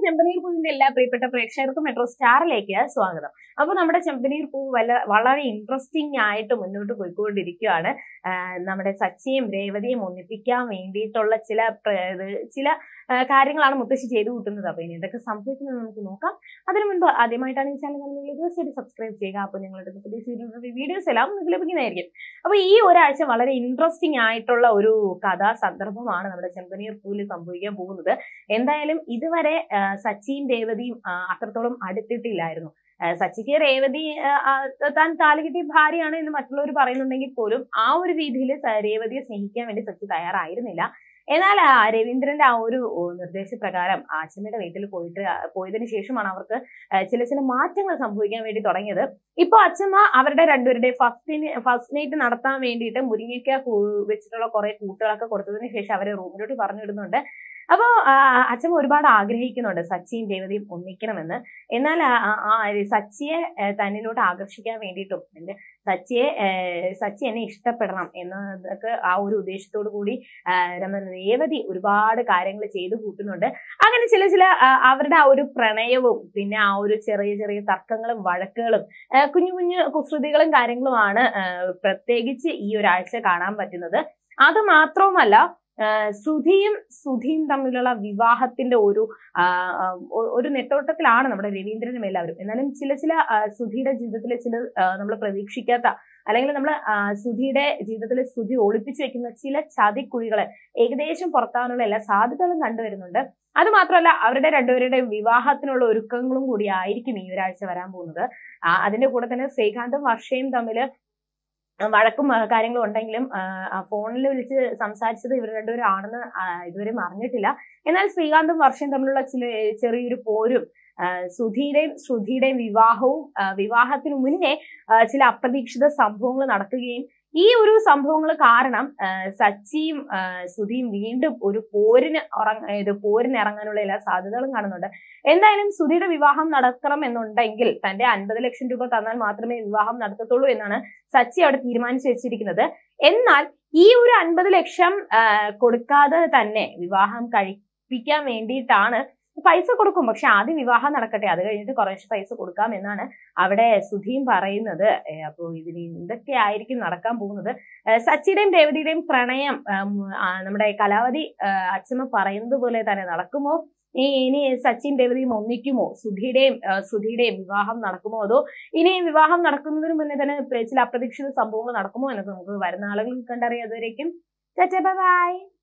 ചെമ്പനീർ പൂവിന്റെ എല്ലാ പ്രിയപ്പെട്ട പ്രേക്ഷകർക്കും മെട്രോ സ്റ്റാറിലേക്ക് സ്വാഗതം. അപ്പൊ നമ്മുടെ ചെമ്പനീർ പൂവ് വളരെ ഇൻട്രസ്റ്റിംഗ് ആയിട്ട് മുന്നോട്ട് പോയിക്കൊണ്ടിരിക്കുകയാണ്. നമ്മുടെ സച്ചിയും രേവതിയും ഒന്നിപ്പിക്കാൻ വേണ്ടിയിട്ടുള്ള ചില കാര്യങ്ങളാണ് മുത്തശ്ശി ചെയ്തു കൂട്ടുന്നത്. അപ്പൊ ഇനി എന്തൊക്കെ സംഭവിക്കുന്നത് നമുക്ക് നോക്കാം. അതിനു മുൻപ് ആദ്യമായിട്ടാണ് ഈ ചാനൽ കാണുന്നത് തീർച്ചയായിട്ടും സബ്സ്ക്രൈബ് ചെയ്യുക. അപ്പൊ നിങ്ങളുടെ പുതിയ വീഡിയോസ് എല്ലാം നിങ്ങൾക്ക് ലഭിക്കുന്നതായിരിക്കും. അപ്പൊ ഈ ഒരാഴ്ച വളരെ ഇൻട്രസ്റ്റിംഗ് ആയിട്ടുള്ള ഒരു കഥാ സന്ദർഭമാണ് നമ്മുടെ ചെമ്പനീർ പൂവിൽ സംഭവിക്കാൻ പോകുന്നത്. എന്തായാലും ഇതുവരെ സച്ചിയും രേവതിയും അത്രത്തോളം അടുത്തിട്ടില്ലായിരുന്നു. സച്ചിക്ക് രേവതി താൻ താലികെട്ടിയ ഭാര്യയാണ് എന്ന് മറ്റുള്ളവർ പറയുന്നുണ്ടെങ്കിൽ പോലും ആ ഒരു രീതിയിൽ രേവതിയെ സ്നേഹിക്കാൻ വേണ്ടി സച്ചി തയ്യാറായിരുന്നില്ല. എന്നാൽ രവീന്ദ്രന്റെ ആ ഒരു നിർദ്ദേശപ്രകാരം അച്ഛമ്മയുടെ വീട്ടിൽ പോയതിനു ശേഷമാണ് അവർക്ക് ചില മാറ്റങ്ങൾ സംഭവിക്കാൻ വേണ്ടി തുടങ്ങിയത്. ഇപ്പൊ അച്ഛമ്മ അവരുടെ രണ്ടുപേരുടെ ഫസ്റ്റ് നൈറ്റ് നടത്താൻ വേണ്ടിയിട്ട് മുരിങ്ങയ്ക്ക വെച്ചിട്ടുള്ള കുറെ കൂട്ടുകളൊക്കെ കൊടുത്തതിന് ശേഷം അവരെ റൂമിലോട്ട് പറഞ്ഞിടുന്നുണ്ട്. അപ്പോ അച്ഛമ്മ ഒരുപാട് ആഗ്രഹിക്കുന്നുണ്ട് സച്ചിയും രേവതിയും ഒന്നിക്കണമെന്ന്. എന്നാൽ സച്ചിയെ തന്നിലോട്ട് ആകർഷിക്കാൻ വേണ്ടിയിട്ടും സച്ചി എന്നെ ഇഷ്ടപ്പെടണം എന്നതൊക്കെ ആ ഒരു ഉദ്ദേശത്തോടു കൂടി രേവതി ഒരുപാട് കാര്യങ്ങൾ ചെയ്തു കൂട്ടുന്നുണ്ട്. അങ്ങനെ ചില അവരുടെ ആ ഒരു പ്രണയവും പിന്നെ ആ ഒരു ചെറിയ തർക്കങ്ങളും വഴക്കുകളും കുഞ്ഞു കുസൃതികളും കാര്യങ്ങളുമാണ് പ്രത്യേകിച്ച് ഈ ഒരാഴ്ച കാണാൻ പറ്റുന്നത്. അത് മാത്രവുമല്ല, ശ്രുതിയും തമ്മിലുള്ള വിവാഹത്തിന്റെ ഒരു നെട്ടോട്ടത്തിലാണ് നമ്മുടെ രവീന്ദ്രനും എല്ലാവരും. എന്നാലും ചില ശ്രുതിയുടെ ജീവിതത്തിലെ നമ്മൾ പ്രതീക്ഷിക്കാത്ത അല്ലെങ്കിൽ നമ്മൾ ശ്രുതിയുടെ ജീവിതത്തിൽ ശ്രുതി ഒളിപ്പിച്ചു വെക്കുന്ന ചില ചതിക്കുഴികളെ ഏകദേശം പുറത്താനുള്ള എല്ലാ സാധ്യതകളും കണ്ടുവരുന്നുണ്ട്. അത് മാത്രമല്ല, അവരുടെ രണ്ടുപേരുടെ വിവാഹത്തിനുള്ള ഒരുക്കങ്ങളും കൂടി ആയിരിക്കും ഈ ഒരാഴ്ച വരാൻ പോകുന്നത്. അതിന്റെ കൂടെ തന്നെ ശ്രീകാന്തും വർഷയും തമ്മിൽ വഴക്കും കാര്യങ്ങളും ഉണ്ടെങ്കിലും ഫോണിൽ വിളിച്ച് സംസാരിച്ചത് ഇവർ രണ്ടുപേരും ആണെന്ന് ഇതുവരെയും അറിഞ്ഞിട്ടില്ല. എന്നാൽ ശ്രീകാന്തും വർഷയും തമ്മിലുള്ള ചെറിയൊരു പോരും ശ്രുതിയുടെയും വിവാഹത്തിനു മുന്നേ ചില അപ്രതീക്ഷിത സംഭവങ്ങൾ നടക്കുകയും ഈ ഒരു സംഭവങ്ങൾ കാരണം സച്ചിയും ശ്രുതിയും വീണ്ടും ഒരു പോരിനിറങ്ങാനുള്ള എല്ലാ സാധ്യതകളും കാണുന്നുണ്ട്. എന്തായാലും ശ്രുതിയുടെ വിവാഹം നടക്കണം എന്നുണ്ടെങ്കിൽ തന്റെ 50 ലക്ഷം രൂപ തന്നാൽ മാത്രമേ വിവാഹം നടത്തത്തുള്ളൂ എന്നാണ് സച്ചി അവിടെ തീരുമാനിച്ചു വെച്ചിരിക്കുന്നത്. എന്നാൽ ഈ ഒരു 50 ലക്ഷം കൊടുക്കാതെ തന്നെ വിവാഹം കഴിപ്പിക്കാൻ വേണ്ടിയിട്ടാണ് പൈസ കൊടുക്കും. പക്ഷെ ആദ്യം വിവാഹം നടക്കട്ടെ, അത് കഴിഞ്ഞിട്ട് കുറച്ച് പൈസ കൊടുക്കാം എന്നാണ് അവിടെ ശ്രുതിയും പറയുന്നത്. അപ്പോൾ ഇതിന് എന്തൊക്കെ ആയിരിക്കും നടക്കാൻ പോകുന്നത്? സച്ചിയുടെയും രേവതിയുടെയും പ്രണയം നമ്മുടെ കലാവതി അച്ഛമ്മ പറയുന്നത് പോലെ തന്നെ നടക്കുമോ? ഇനി സച്ചിൻ രേവതിയും ഒന്നിക്കുമോ? ശ്രുതിയുടെയും വിവാഹം നടക്കുമോ? അതോ ഇനി വിവാഹം നടക്കുന്നതിന് മുന്നേ തന്നെ ചില അപ്രതീക്ഷിത സംഭവങ്ങൾ നടക്കുമോ എന്നൊക്കെ നമുക്ക് വരുന്ന ആളുകൾ കണ്ടറിയാം. അതുവരേക്കും ബൈ.